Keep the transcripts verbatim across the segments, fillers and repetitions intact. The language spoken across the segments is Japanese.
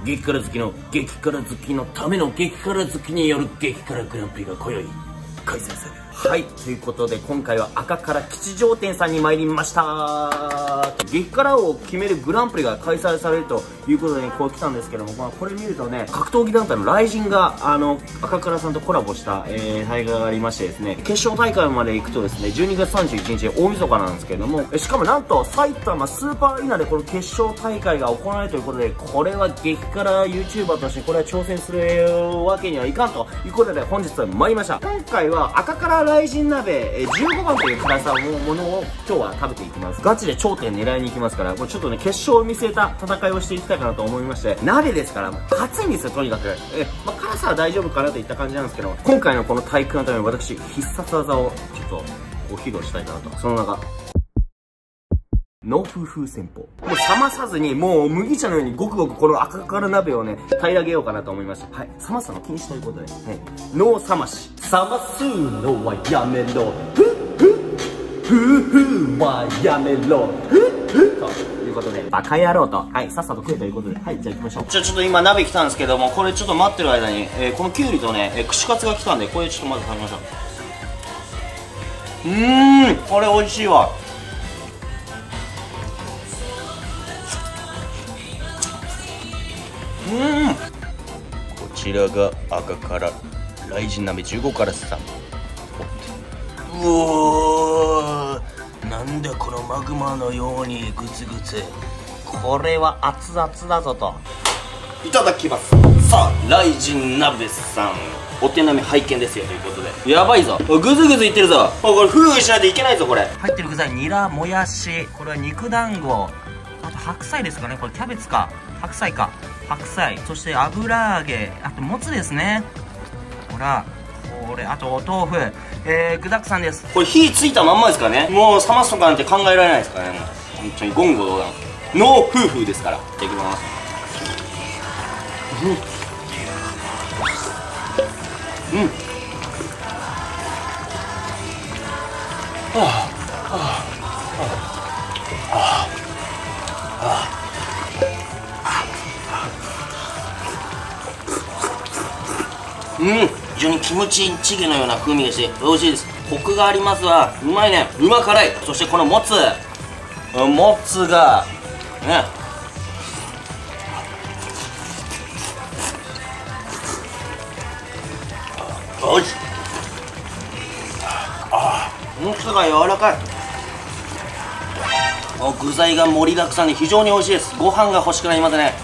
激辛好きの激辛好きのための激辛好きによる激辛グランプリが今宵開催される。はい、ということで今回は赤辛吉祥店さんに参りました。激辛を決めるグランプリが開催されるということで、ね、こう来たんですけども、まあ、これ見るとね、格闘技団体のライジンがあの赤辛さんとコラボした、えー、大会がありましてですね、決勝大会まで行くとですね、じゅうにがつさんじゅういちにち大晦日なんですけども、しかもなんと埼玉スーパーアリーナでこの決勝大会が行われるということで、これは激辛 YouTuber としてこれは挑戦するわけにはいかんということで本日は参りました。今回は赤辛ライジン鍋じゅうごばんという辛さのものを今日は食べていきます。ガチで頂点狙いに行きますから、もうちょっとね、決勝を見据えた戦いをしていきたいかなと思いまして、鍋ですから熱いんですよ、とにかく。え、まあ、辛さは大丈夫かなといった感じなんですけど、今回のこの体育のために私必殺技をちょっとご披露したいかなと。その名がノーフーフー戦法。もう冷まさずに、もう麦茶のようにごくごくこの赤辛鍋をね、平らげようかなと思いました。はい。冷ますの禁止ということで。はい。ノー冷まし。冷ますのはやめろ。ふっふっふっふはやめろ。ふっふっということで、バカ野郎と。はい。さっさと食えということで。はい。じゃあ行きましょう。じゃあちょっと今鍋来たんですけども、これちょっと待ってる間に、えー、このキュウリとね、えー、串カツが来たんで、これちょっとまず食べましょう。うーん。これ美味しいわ。うん、こちらが赤辛ライジン鍋じゅうご辛さん。うおー、なんだこのマグマのようにグツグツ。これは熱々だぞと。いただきます。さあ、ライジン鍋さんお手並み拝見ですよということで、やばいぞ、グズグズいってるぞ。これフーしないといけないぞ。これ入ってる具材、ニラ、もやし、これは肉団子、あと白菜ですかね。これキャベツか白菜か白菜、そして油揚げ、あともつですね。ほらこれ、あとお豆腐、えー、具だくさんです。これ火ついたまんまですからね。もう冷ますとかなんて考えられないですからね。もう本当に言語道断、ノー夫婦ですから。いただきます。うんうん、はあはあはあはあ、うん、非常にキムチチゲのような風味がして美味しいです。コクがありますわ。うまいね。うま辛い。そしてこのもつもつがね、おいしい。ああ、もつが柔らかい。具材が盛りだくさんで非常に美味しいです。ご飯が欲しくなりますね。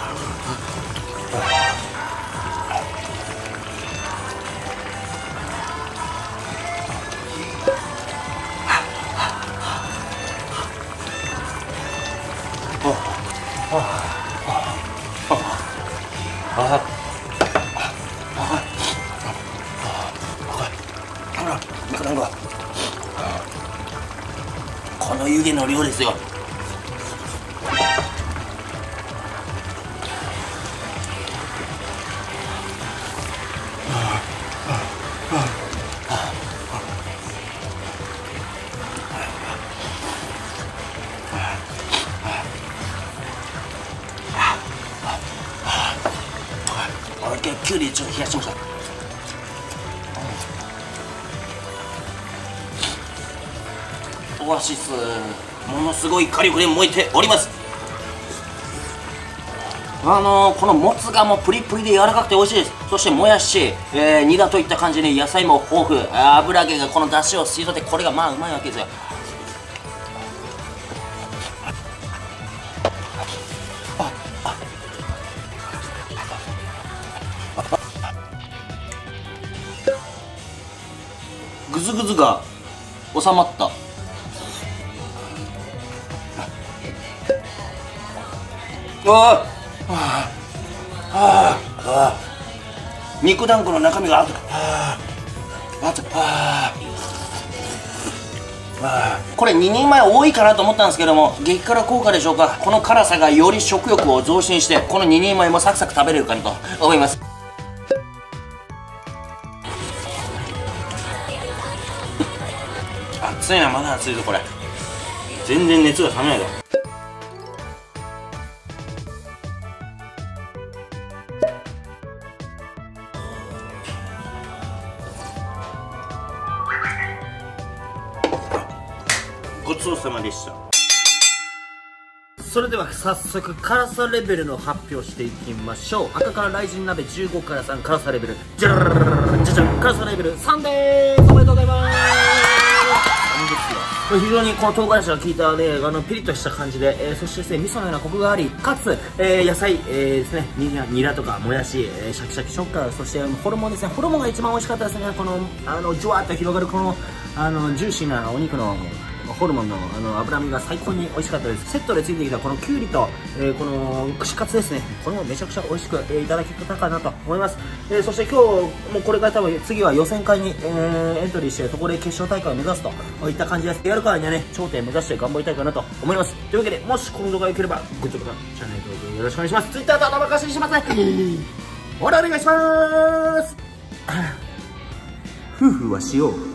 この湯気の量ですよ。キュウリちょっと冷やしました。オアシス、ものすごい火力で燃えております。あのー、このもつがもうプリプリで柔らかくて美味しいです。そしてもやし、えー、ニラといった感じで野菜も豊富、油揚げがこの出汁を吸い取って、これがまあうまいわけですよ。グズグズが収まった。ああああ、肉団子の中身があったああああ、これににんまえ多いかなと思ったんですけども、激辛効果でしょうか。この辛さがより食欲を増進して、このににんまえもサクサク食べれるかなと思います。熱いな、まだ熱いぞこれ。全然熱が冷めないぞ。 ごちそうさまでした。それでは早速辛さレベルの発表していきましょう。赤から雷神鍋じゅうごからさん、辛さレベルじゃららららじゃじゃん、辛さレベルさんでーす。おめでとうございます。さんですよ。非常にこの唐辛子が効いたね、あのピリッとした感じで、えー、そしてですね、味噌のようなコクがあり、かつ、えー、野菜、えー、ですね、ニラ、ニラとかもやし、えー、シャキシャキ食感、そしてホルモンですね、ホルモンが一番美味しかったですね。このあのジュワーッと広がるこのあのジューシーなお肉のホルモンのあの脂身が最高に美味しかったです。セットでついてきたこのきゅうりと、えー、この串カツですね、これもめちゃくちゃ美味しく、えー、いただけたかなと思います。えー、そして今日もうこれから多分次は予選会に、えー、エントリーして、そこで決勝大会を目指すといった感じです。やるからにはね、頂点目指して頑張りたいかなと思います。というわけで、もしこの動画が良ければグッドボタン、チャンネル登録よろしくお願いします。Twitter と生貸ししますね。お願いします。夫婦はしよう。